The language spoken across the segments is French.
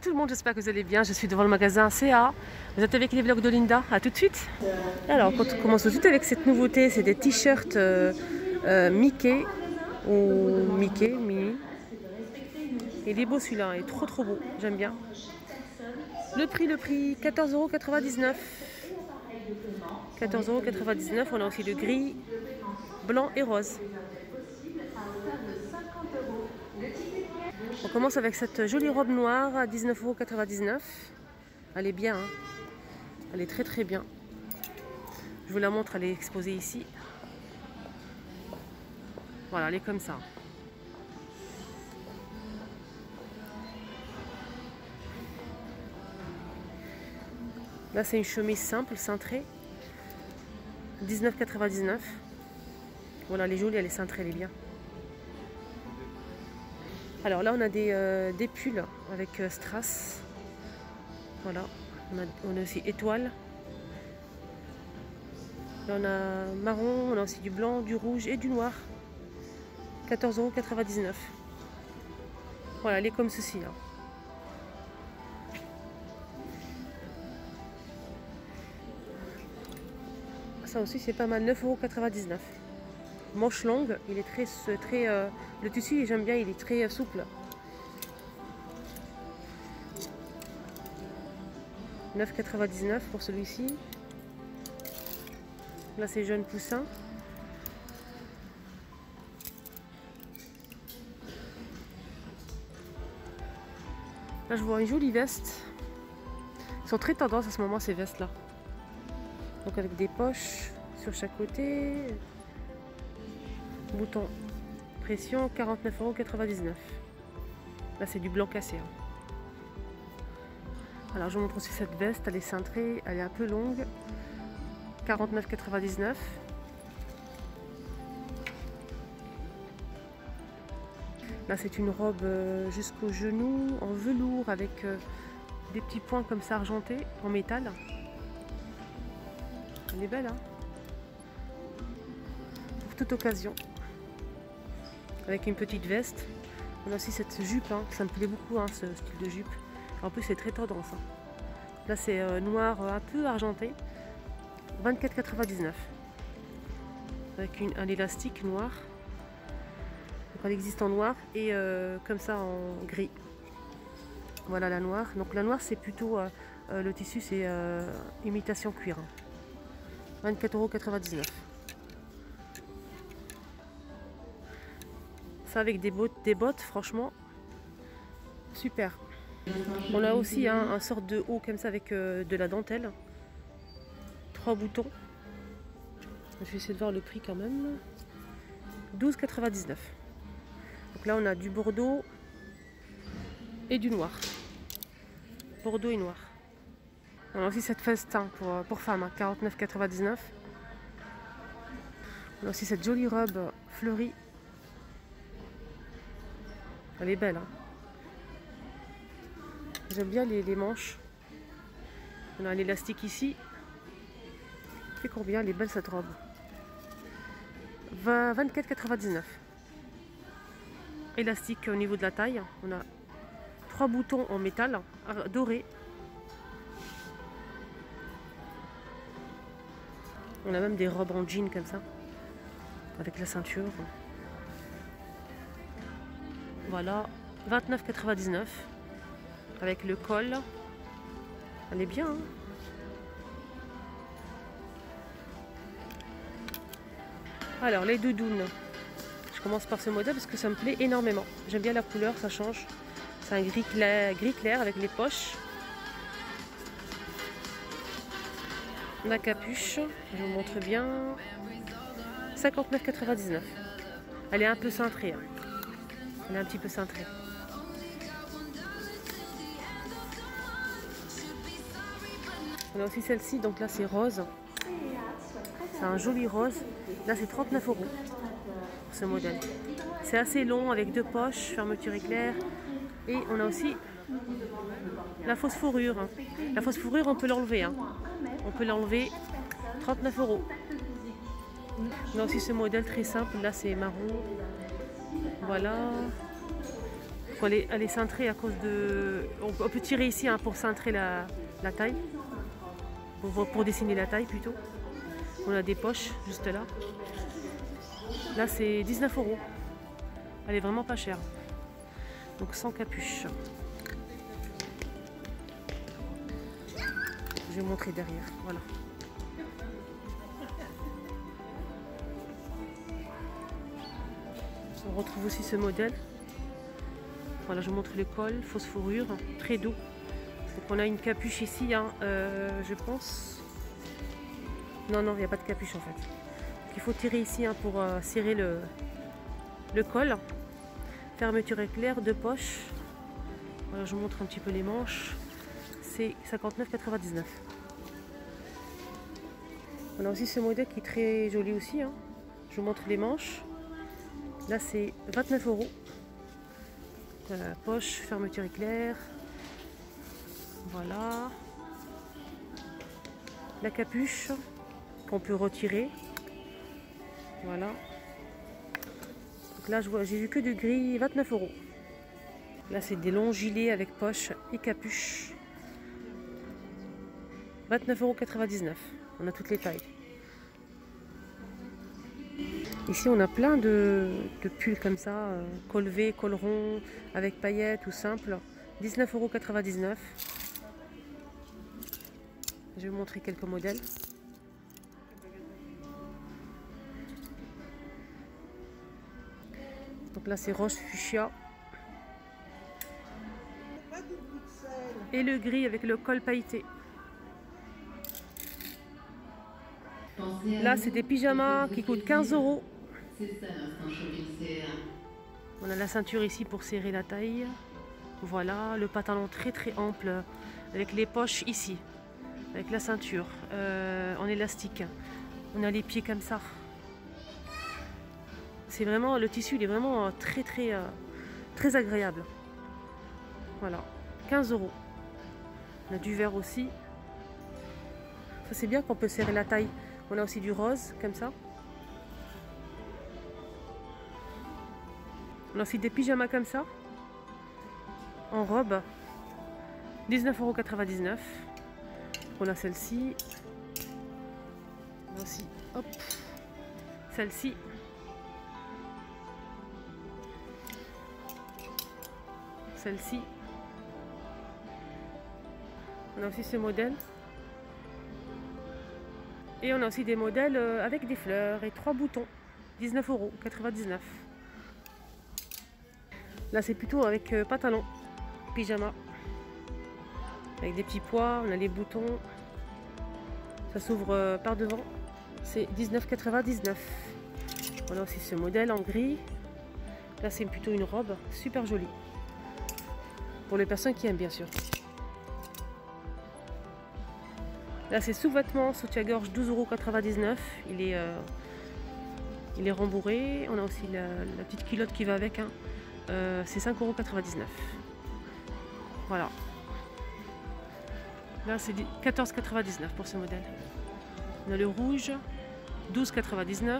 tout le monde, j'espère que vous allez bien. Je suis devant le magasin CA. Vous êtes avec les vlogs de Linda. A tout de suite. Alors, quand on commence tout de suite avec cette nouveauté, c'est des t-shirts Mickey ou Mickey, Mini. Il est beau celui-là, il est trop beau. J'aime bien. Le prix, 14,99 €. 14,99 €. On a aussi le gris, blanc et rose. On commence avec cette jolie robe noire à 19,99 €. Elle est bien, hein. Elle est très bien. Je vous la montre, elle est exposée ici. Voilà, elle est comme ça. Là, c'est une chemise simple, cintrée. 19,99 €. Voilà, elle est jolie, elle est cintrée, elle est bien. Alors là, on a des pulls avec strass. Voilà, on a aussi étoile. Là, on a marron, on a aussi du blanc, du rouge et du noir. 14,99 €. Voilà, elle est comme ceci. Hein. Ça aussi, c'est pas mal, 9,99 €. Manche longue, il est le tissu, j'aime bien, il est très souple. 9,99 € pour celui-ci. Là, c'est jeune poussin. Là, je vois une jolie veste. Ils sont très tendance à ce moment, ces vestes-là. Donc, avec des poches sur chaque côté. Bouton pression, 49,99 €. Là, c'est du blanc cassé. Hein. Alors, je vous montre aussi cette veste. Elle est cintrée, elle est un peu longue. 49,99 €. Là, c'est une robe jusqu'au genou, en velours, avec des petits points comme ça argentés, en métal. Elle est belle, hein, pour toute occasion. Avec une petite veste. On a aussi cette jupe, hein, ça me plaît beaucoup, hein, ce style de jupe. En plus, c'est très tendance. Hein. Là, c'est noir un peu argenté. 24,99 €. Avec un élastique noir. Donc, elle existe en noir et comme ça en gris. Voilà la noire. Donc la noire, c'est plutôt le tissu, c'est imitation cuir. Hein. 24,99 €. Ça avec des bottes, franchement, super. On a aussi un sorte de haut comme ça avec de la dentelle. 3 boutons. Je vais essayer de voir le prix quand même. 12,99 €. Donc là, on a du bordeaux et du noir. Bordeaux et noir. On a aussi cette veste pour femmes, hein, 49,99 €. On a aussi cette jolie robe fleurie. Elle est belle. Hein. J'aime bien les manches. On a un élastique ici. C'est combien? Elle est belle cette robe. 24,99 €. Élastique au niveau de la taille. On a 3 boutons en métal doré. On a même des robes en jean comme ça, avec la ceinture. Voilà, 29,99 € avec le col. Elle est bien. Hein. Alors, les doudounes. Je commence par ce modèle parce que ça me plaît énormément. J'aime bien la couleur, ça change. C'est un gris clair avec les poches. La capuche, je vous montre bien. 59,99 €. Elle est un peu cintrée. Hein. Elle est un petit peu cintrée. On a aussi celle-ci, donc là c'est rose. C'est un joli rose. Là c'est 39 € pour ce modèle. C'est assez long avec 2 poches, fermeture éclair. Et on a aussi la fausse fourrure. La fausse fourrure, on peut l'enlever. Hein. On peut l'enlever. 39 €. On a aussi ce modèle très simple. Là c'est marron. Voilà. Elle est cintrée à cause de... On peut tirer ici hein, pour cintrer la taille. Pour dessiner la taille plutôt. On a des poches juste là. Là c'est 19 €. Elle est vraiment pas chère. Donc sans capuche. Je vais montrer derrière. Voilà. On retrouve aussi ce modèle. Voilà, je vous montre le col, fausse fourrure, très doux. Donc on a une capuche ici, hein, je pense. Non, il n'y a pas de capuche en fait. Donc, il faut tirer ici hein, pour serrer le col. Fermeture éclair, 2 poches. Voilà, je vous montre un petit peu les manches. C'est 59,99 €. On a aussi ce modèle qui est très joli aussi. Hein. Je vous montre les manches. Là c'est 29 €. Voilà, la poche, fermeture éclair. Voilà. La capuche qu'on peut retirer. Voilà. Donc là j'ai vu que du gris, 29 €. Là c'est des longs gilets avec poche et capuche. 29,99 €. On a toutes les tailles. Ici on a plein de pulls comme ça, col V, col rond, avec paillettes ou simple. 19,99 €. Je vais vous montrer quelques modèles. Donc là c'est rose fuchsia. Et le gris avec le col pailleté. Là c'est des pyjamas qui coûtent 15 €. On a la ceinture ici pour serrer la taille. Voilà, le pantalon très ample avec les poches ici. Avec la ceinture en élastique. On a les pieds comme ça. C'est vraiment, le tissu il est vraiment très agréable. Voilà, 15 €. On a du vert aussi. Ça c'est bien qu'on peut serrer la taille. On a aussi du rose comme ça. On a aussi des pyjamas comme ça. En robe. 19,99 €. On a celle-ci. On a aussi, hop, celle-ci. Celle-ci. On a aussi ce modèle. Et on a aussi des modèles avec des fleurs et 3 boutons. 19,99 €. Là c'est plutôt avec pantalon, pyjama. Avec des petits pois, on a les boutons. Ça s'ouvre par devant. C'est 19,99 €. On a aussi ce modèle en gris. Là c'est plutôt une robe super jolie. Pour les personnes qui aiment bien sûr. Là c'est sous-vêtements, soutien-gorge 12,99 €. Il est rembourré. On a aussi la petite culotte qui va avec. Hein. C'est 5,99 €. Voilà. Là c'est 14,99 € pour ce modèle. On a le rouge, 12,99 €.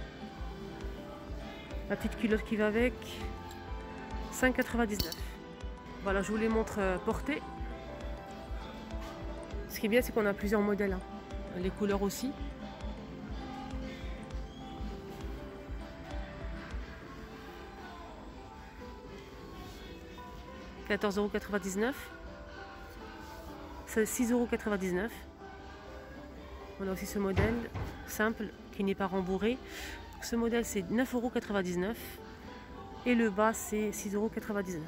La petite culotte qui va avec, 5,99 €. Voilà, je vous les montre portées. Ce qui est bien, c'est qu'on a plusieurs modèles. Hein. Les couleurs aussi. « 14,99 €. C'est 6,99 €. On a aussi ce modèle simple qui n'est pas rembourré. Ce modèle c'est 9,99 € et le bas c'est 6,99 €.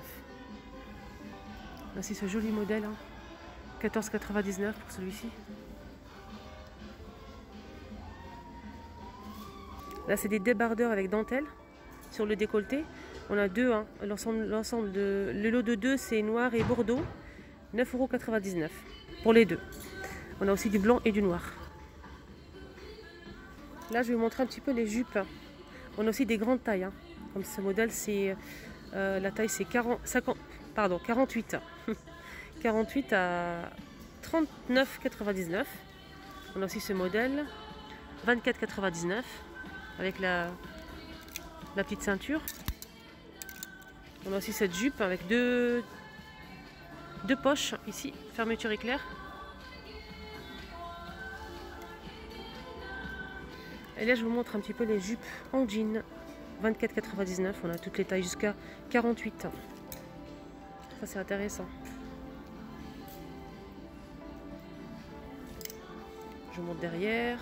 On a aussi ce joli modèle, hein. 14,99 € pour celui-ci. Là c'est des débardeurs avec dentelle sur le décolleté. On a deux, hein. L'ensemble de le lot de deux c'est noir et bordeaux. 9,99 € pour les deux. On a aussi du blanc et du noir. Là je vais vous montrer un petit peu les jupes. On a aussi des grandes tailles. Hein. Comme ce modèle c'est la taille c'est 48. 48 à 39,99 €. On a aussi ce modèle 24,99 € avec la petite ceinture. On a aussi cette jupe avec deux poches ici, fermeture éclair. Et là je vous montre un petit peu les jupes en jean, 24,99 €. On a toutes les tailles jusqu'à 48. Ça c'est intéressant. Je vous montre derrière.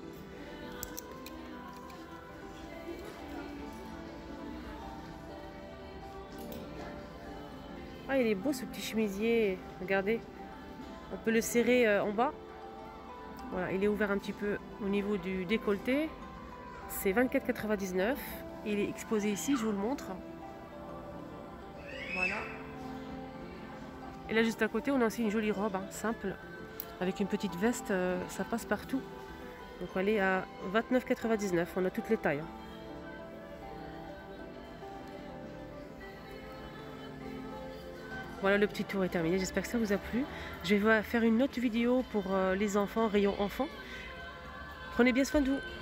Ah, il est beau ce petit chemisier, regardez. On peut le serrer en bas. Voilà, il est ouvert un petit peu au niveau du décolleté. C'est 24,99 €. Il est exposé ici, je vous le montre. Voilà. Et là juste à côté, on a aussi une jolie robe, hein, simple. Avec une petite veste, ça passe partout. Donc elle est à 29,99 €. On a toutes les tailles. Voilà, le petit tour est terminé, j'espère que ça vous a plu. Je vais faire une autre vidéo pour les enfants, rayon enfants. Prenez bien soin de vous.